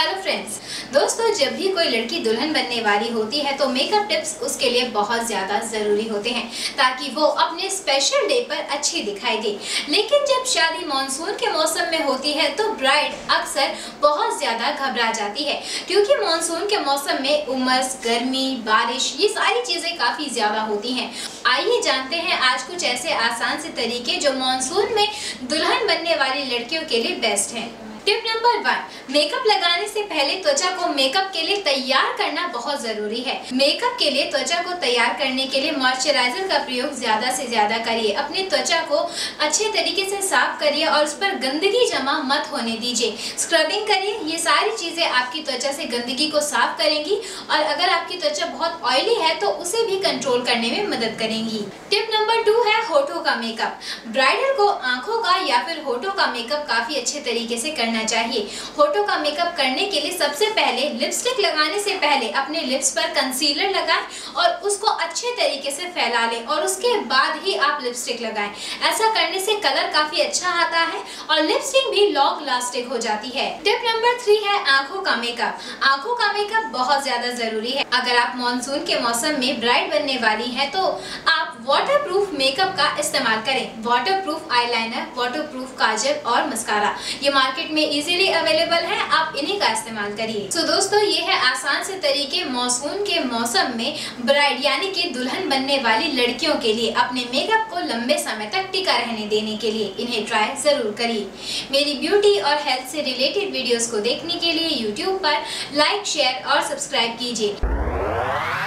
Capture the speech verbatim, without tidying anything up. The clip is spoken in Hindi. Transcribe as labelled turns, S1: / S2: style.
S1: हेलो फ्रेंड्स, दोस्तों जब भी कोई लड़की दुल्हन बनने वाली होती है तो मेकअप टिप्स उसके लिए बहुत ज़्यादा ज़रूरी होते हैं ताकि वो अपने स्पेशल डे पर अच्छी दिखाई दे। लेकिन जब शादी मानसून के मौसम में होती है तो ब्राइड अक्सर बहुत ज़्यादा घबरा जाती है क्योंकि मानसून के मौसम में उमस, गर्मी, बारिश ये सारी चीज़ें काफ़ी ज़्यादा होती हैं। आइए जानते हैं आज कुछ ऐसे आसान से तरीके जो मानसून में दुल्हन बनने वाली लड़कियों के लिए बेस्ट हैं। टिप नंबर वन, मेकअप लगाने से पहले त्वचा को मेकअप के लिए तैयार करना बहुत जरूरी है। मेकअप के लिए त्वचा को तैयार करने के लिए मॉइस्चराइजर का प्रयोग ज्यादा से ज्यादा करिए। अपनी त्वचा को अच्छे तरीके से साफ करिए और उस पर गंदगी जमा मत होने दीजिए। स्क्रबिंग करिए, ये सारी चीजें आपकी त्वचा से गंदगी को साफ करेंगी और अगर आपकी त्वचा बहुत ऑयली है तो उसे भी कंट्रोल करने में मदद करेंगी। टिप नंबर टू है होठों का मेकअप। ब्राइडल को आंखों का या फिर होठों का मेकअप काफी अच्छे तरीके से करना चाहिए। होठों का मेकअप करने के लिए सबसे पहले लिपस्टिक लगाने से पहले अपने लिप्स पर कंसीलर लगाएं और उसको अच्छे तरीके से फैला लें और उसके बाद ही आप लिपस्टिक लगाएं। ऐसा करने से कलर काफी अच्छा आता है और लिपस्टिक भी लॉन्ग लास्टिंग हो जाती है। टिप नंबर थ्री है आंखों का मेकअप। आंखों का मेकअप बहुत ज्यादा जरूरी है। अगर आप मानसून के मौसम में ब्राइड बनने वाली है तो आप वाटरप्रूफ मेकअप का इस्तेमाल करें। वाटरप्रूफ आईलाइनर, वाटरप्रूफ काजल और मस्कारा ये मार्केट में इजीली अवेलेबल है, आप इन्हीं का इस्तेमाल करिए। सो so, दोस्तों ये है आसान से तरीके मानसून के मौसम में ब्राइड यानी कि दुल्हन बनने वाली लड़कियों के लिए अपने मेकअप को लंबे समय तक टिका रहने देने के लिए। इन्हें ट्राई जरूर करिए। मेरी ब्यूटी और हेल्थ से रिलेटेड वीडियोस को देखने के लिए यूट्यूब पर लाइक, शेयर और सब्सक्राइब कीजिए।